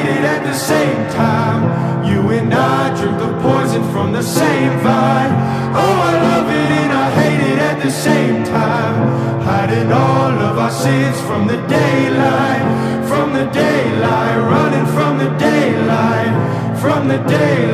it at the same time. You and I drink the poison from the same vine. Oh, I love it and I hate it at the same time. Hiding all of our sins from the daylight, from the daylight, running from the daylight, from the daylight.